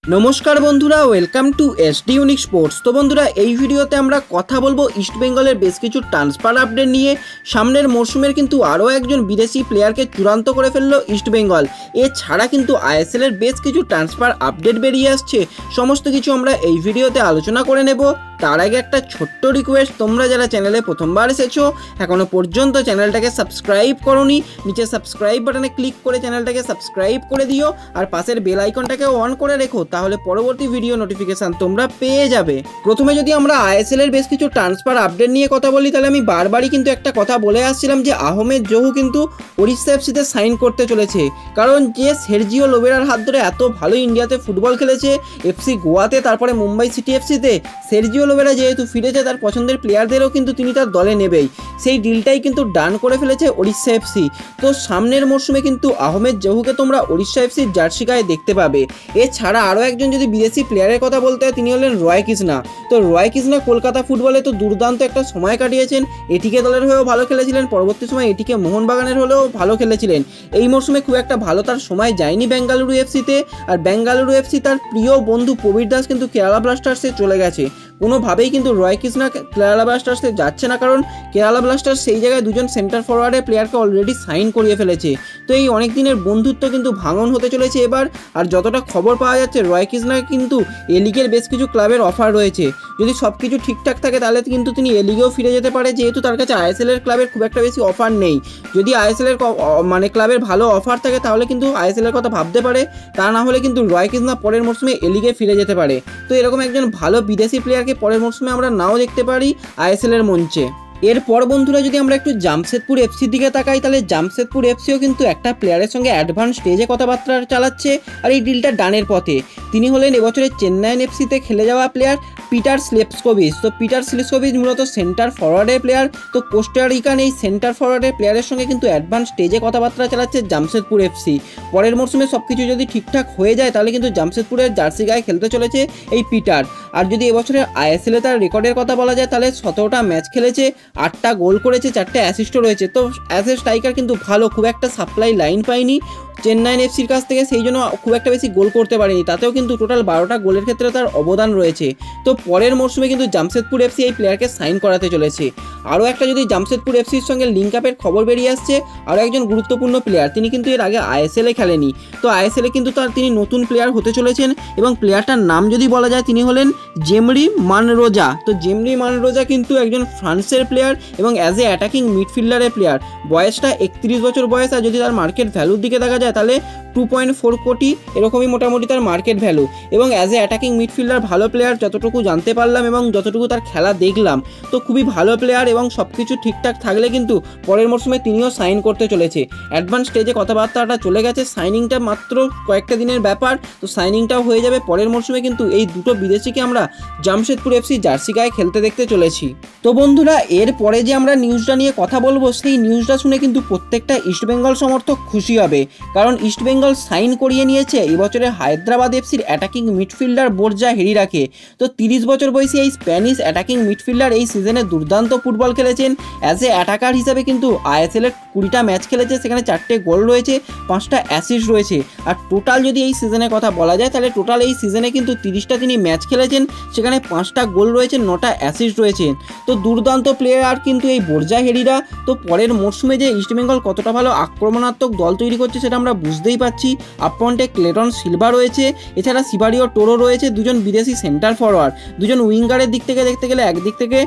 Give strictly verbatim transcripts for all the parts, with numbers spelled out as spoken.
नमस्कार बंधुरा welcome to SD unique sports. तो बंधुरा এই ভিডিওতে আমরা কথা বলবো ইস্ট বেঙ্গলের বেশ কিছু ট্রান্সফার আপডেট নিয়ে। সামনের মরশুমের কিন্তু আরও একজন বিদেশি প্লেয়ারকে চূড়ান্ত করে ফেললো ইস্ট বেঙ্গল। এছাড়া কিন্তু আইএসএল এর বেশ কিছু ট্রান্সফার আপডেট বেরিয়ে আসছে, সমস্ত কিছু আমরা এই ভিডিওতে আলোচনা করে নেব। তার আগে একটা ছোট্ট রিকোয়েস্ট, তোমরা যারা চ্যানেলে প্রথমবার এসেছো এখনও পর্যন্ত চ্যানেলটাকে সাবস্ক্রাইব করোনি, নিচে সাবস্ক্রাইব বাটনে ক্লিক করে চ্যানেলটাকে সাবস্ক্রাইব করে দিও আর পাশের বেল আইকনটাকে অন করে রেখো, তাহলে পরবর্তী ভিডিও নোটিফিকেশান তোমরা পেয়ে যাবে। প্রথমে যদি আমরা আইএসএল এর বেশ কিছু ট্রান্সফার আপডেট নিয়ে কথা বলি, তাহলে আমি বারবারই কিন্তু একটা কথা বলে আসছিলাম যে আহমেদ জহু কিন্তু ওড়িশা এফসিতে সাইন করতে চলেছে। কারণ যে সের্জিও লোবেরার হাত ধরে এত ভালো ইন্ডিয়াতে ফুটবল খেলেছে, এফসি গোয়াতে, তারপরে মুম্বাই সিটি এফসিতে, সের্জিও লোবেরা যেহেতু ফিরেছে তার পছন্দের প্লেয়ারদেরও কিন্তু তিনি তার দলে নেবেই। সেই ডিলটাই কিন্তু ডান করে ফেলেছে ওড়িশা এফসি। তো সামনের মরশুমে কিন্তু আহমেদ জহুকে তোমরা ওড়িশা এফসির জার্সি গায়ে দেখতে পাবে। এছাড়া আরও একজন যদি বিদেশি প্লেয়ারের কথা বলতে হয়, তিনি হলেন রয় কৃষ্ণা। তো রয় কৃষ্ণা কলকাতা ফুটবলে তো দুর্দান্ত একটা সময় কাটিয়েছেন, এটিকে দলের হয়েও ভালো খেলেছিলেন, পরবর্তী সময় এটিকে মোহনবাগানের হলেও ভালো খেলেছিলেন। এই মরশুমে খুব একটা ভালো তার সময় যায়নি বেঙ্গালুরু এফসিতে। আর বেঙ্গালুরু এফসি তার প্রিয় বন্ধু প্রবীর দাস কিন্তু কেরালা ব্লাস্টার্সে চলে গেছে। কোনোভাবেই কিন্তু রয় কৃষ্ণা কেরালা ব্লাস্টার্সে যাচ্ছে না, কারণ কেরালা ব্লাস্টার্স সেই জায়গায় দুজন সেন্টার ফরওয়ার্ডের প্লেয়ারকে অলরেডি সাইন করিয়ে ফেলেছে। তো এই অনেক দিনের বন্ধুত্ব কিন্তু ভাঙন হতে চলেছে এবার। আর যতটা খবর পাওয়া যাচ্ছে, রয় কৃষ্ণার কিন্তু এ লিগের বেশ কিছু ক্লাবের অফার রয়েছে। যদি সব কিছু ঠিকঠাক থাকে তাহলে কিন্তু তিনি এ লিগেও ফিরে যেতে পারে, যেহেতু তার কাছে আইএসএল এর ক্লাবের খুব একটা বেশি অফার নেই। যদি আইএসএল এর মানে ক্লাবের ভালো অফার থাকে তাহলে কিন্তু আইএসএল এর কথা ভাবতে পারে, তা না হলে কিন্তু রয় কৃষ্ণা পরের মরশুমে এ লিগে ফিরে যেতে পারে। তো এরকম একজন ভালো বিদেশি প্লেয়ারকে পরের মরশুমে আমরা নাও দেখতে পারি আইএসএল এর মঞ্চে। এরপর বন্ধুরা যদি আমরা একটু জামশেদপুর এফসির দিকে তাকাই, তাহলে জামশেদপুর এফসিও কিন্তু একটা প্লেয়ারের সঙ্গে অ্যাডভান্স স্টেজে কথাবার্তা চালাচ্ছে, আর এই ডিলটা ডানের পথে। তিনি হলেন এবছরের চেন্নাইন এফসিতে খেলে যাওয়া প্লেয়ার পিটার স্লেপস্কোভিচ। তো পিটার স্লেপস্কোভিচ মূলত সেন্টার ফরওয়ার্ডের প্লেয়ার। তো কোস্টারিকান এই সেন্টার ফরওয়ার্ডের প্লেয়ারের সঙ্গে কিন্তু অ্যাডভান্স স্টেজে কথাবার্তা চালাচ্ছে জামশেদপুর এফসি। পরের মরশুমে সব কিছু যদি ঠিকঠাক হয়ে যায় তাহলে কিন্তু জামশেদপুরের জার্সি গায়ে খেলতে চলেছে এই পিটার। আর যদি এবছরের আইএসএলে তার রেকর্ডের কথা বলা যায়, তাহলে সতেরোটা ম্যাচ খেলেছে, আটটা গোল করেছে, চারটে অ্যাসিস্টও রয়েছে। তো অ্যাজ এ স্ট্রাইকার কিন্তু ভালো, খুব একটা সাপ্লাই লাইন পায়নি চেন্নাইন এফসির কাছ থেকে, সেই জন্য খুব একটা বেশি গোল করতে পারেনি। তাতেও কিন্তু টোটাল বারোটা গোলের ক্ষেত্রে তার অবদান রয়েছে। তো পরের মরশুমে কিন্তু জামশেদপুর এফসি এই প্লেয়ারকে সাইন করাতে চলেছে। আরও একটা যদি জামশেদপুর এফসির সঙ্গে লিঙ্ক আপের খবর বেরিয়ে আসছে, আরও একজন গুরুত্বপূর্ণ প্লেয়ার, তিনি কিন্তু এর আগে আইএসএলে খেলেনি। তো আইএসএলে কিন্তু তার তিনি নতুন প্লেয়ার হতে চলেছেন, এবং প্লেয়ারটার নাম যদি বলা যায় তিনি হলেন জেমরি মানরোজা। তো জেমরি মানরোজা কিন্তু একজন ফ্রান্সের প্লেয়ার এবং অ্যাজ এ অ্যাটাকিং মিডফিল্ডারের প্লেয়ার। বয়সটা একত্রিশ বছর বয়স, আর যদি তার মার্কেট ভ্যালুর দিকে দেখা যায় তাহলে টু পয়েন্ট ফোর কোটি এরকমই মোটামুটি তার মার্কেট ভ্যালু। এবং অ্যাজ এ অ্যাটাকিং মিডফিল্ডার ভালো প্লেয়ার, যতটুকু জানতে পারলাম এবং যতটুকু তার খেলা দেখলাম, তো খুবই ভালো প্লেয়ার। এবং সব কিছু ঠিকঠাক থাকলে কিন্তু পরের মরশুমে তিনিও সাইন করতে চলেছে। অ্যাডভান্স স্টেজে কথাবার্তাটা চলে গেছে, সাইনিংটা মাত্র কয়েকটা দিনের ব্যাপার। তো সাইনিংটাও হয়ে যাবে পরের মরশুমে, কিন্তু এই দুটো বিদেশিকে আমরা জামশেদপুর এফসি জার্সি গায়ে খেলতে দেখতে চলেছি। তো বন্ধুরা, এরপরে যে আমরা নিউজটা নিয়ে কথা বলবো, সেই নিউজটা শুনে কিন্তু প্রত্যেকটা ইস্টবেঙ্গল সমর্থক খুশি হবে। কারণ ইস্টবেঙ্গল সাইন করিয়ে নিয়েছে এবছরের হায়দ্রাবাদ এফসির অ্যাটাকিং মিডফিল্ডার বোরজা হেরিরাকে। তো তিরিশ বছর বয়সী এই স্প্যানিশ অ্যাটাকিং মিডফিল্ডার এই সিজনে দুর্দান্ত ফুটবল খেলেছেন। অ্যাজ এ অ্যাটাকার হিসাবে কিন্তু আইএসএলের কুড়িটা ম্যাচ খেলেছে, সেখানে চারটে গোল রয়েছে, পাঁচটা অ্যাসিস্ট রয়েছে। আর টোটাল যদি এই সিজনের কথা বলা যায়, তাহলে টোটাল এই সিজনে কিন্তু তিরিশটা তিনি ম্যাচ খেলেছেন, সেখানে পাঁচটা গোল রয়েছে, নটা অ্যাসিস্ট রয়েছে। তো দুর্দান্ত প্লেয়ার কিন্তু এই বোরজা হেরিরা। তো পরের মরশুমে যে ইস্টবেঙ্গল কতটা ভালো আক্রমণাত্মক দল তৈরি করছে সেটা আমরা বুঝতেই পারছি। আপফ্রন্টে ক্লেটন সিলভা রয়েছে, এছাড়া সিবারিও টোরো রয়েছে, দুজন বিদেশি সেন্টার ফরওয়ার্ড। দুজন উইঙ্গারের দিক থেকে দেখতে গেলে একদিক থেকে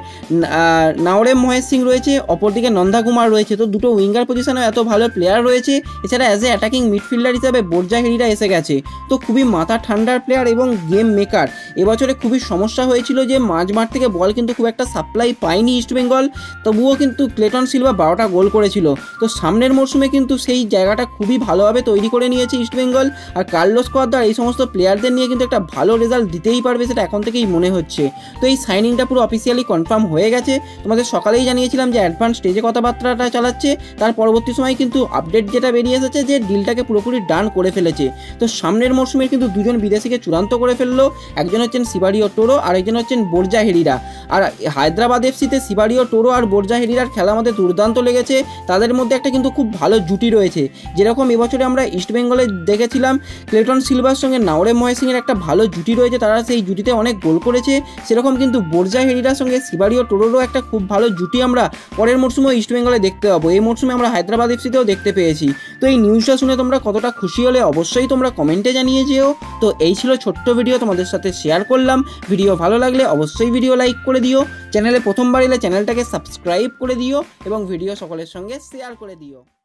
নাওরেম মহেশ সিং রয়েছে, অপরদিকে নন্দা কুমার রয়েছে। তো দুটো উইঙ্গার পজিশনে এত ভালো প্লেয়ার রয়েছে। এছাড়া অ্যাজ এ অ্যাটাকিং মিডফিল্ডার হিসাবে বোরজা হেরিরা এসে গেছে। তো খুবই মাথা ঠান্ডার প্লেয়ার এবং গেম মেকার। এবছরে খুবই সমস্যা হয়েছিল যে মাঝ মাঠ থেকে বল কিন্তু খুব একটা সাপ্লাই পায়নি ইস্টবেঙ্গল, তবুও কিন্তু ক্লেটন সিলভা বারোটা গোল করেছিল। তো সামনের মরশুমে কিন্তু সেই জায়গাটা খুবই ভালোভাবে তৈরি করে নিয়েছে ইস্টবেঙ্গল। আর কার্লোস কোয়াদ্রার এই সমস্ত প্লেয়ারদের নিয়ে কিন্তু একটা ভালো রেজাল্ট দিতেই পারবে, সেটা এখন থেকেই মনে হচ্ছে। তো এই সাইনিংটা পুরো অফিসিয়ালি কনফার্ম হয়ে গেছে। তোমাদের সকালেই জানিয়েছিলাম যে অ্যাডভান্স স্টেজে কথাবার্তাটা চালাচ্ছে, তার পরবর্তী সময় কিন্তু আপডেট যেটা বেরিয়ে এসেছে যে ডিলটাকে পুরোপুরি ডান করে ফেলেছে। তো সামনের মরশুমের কিন্তু দুজন বিদেশিকে চূড়ান্ত করে ফেললো, একজন হচ্ছেন সিবারিও টোরো আর একজন হচ্ছেন বোরজা হেরিরা। আর হায়দ্রাবাদ এফসিতে সিবারিও টোরো আর বোরজা হেরিরার খেলা আমাদের দুর্দান্ত লেগেছে। তাদের মধ্যে একটা কিন্তু খুব ভালো জুটি রয়েছে, যেরকম এবছরে আমরা ইস্টবেঙ্গল বেঙ্গলে দেখেছিলাম ক্লেটন সিলভার সঙ্গে নাওরে মহেসিংয়ের একটা ভালো জুটি রয়েছে, তারা সেই জুটিতে অনেক গোল করেছে। সেরকম কিন্তু বোরজা হেরিরার সঙ্গে সিবারিও টোরোরও একটা খুব ভালো জুটি আমরা পরের মরশুমে ইস্টবেঙ্গলে দেখতে পাবো। এই মরশুমে আমরা হায়দ্রাবাদ এফসিতেও দেখতে পেয়েছি। তো এই নিউজটা শুনে তোমরা কতটা খুশি হলে অবশ্যই তোমরা কমেন্টে জানিয়ে যেও। তো এই ছিল ছোট্ট ভিডিও, তোমাদের সাথে শেয়ার করলাম। ভিডিও ভালো লাগলে অবশ্যই ভিডিও লাইক করে দিও, চ্যানেলে প্রথমবার এলে চ্যানেলটাকে সাবস্ক্রাইব করে দিও এবং ভিডিও সকলের সঙ্গে শেয়ার করে দিও।